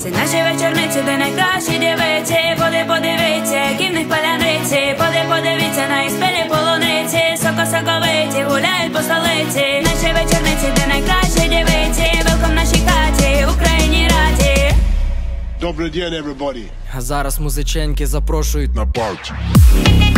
Це наші вечорниці, де найкращі дівиці. Подивіться, які в них паляниці. Подивіться на їх спілі полуниці. Соковиті гуляють по столиці. Наші вечорниці, де найкращі дівиці. Велком в нашій хаті, Україні раді. Добрий день, everybody. А зараз музиченьки запрошують на парті.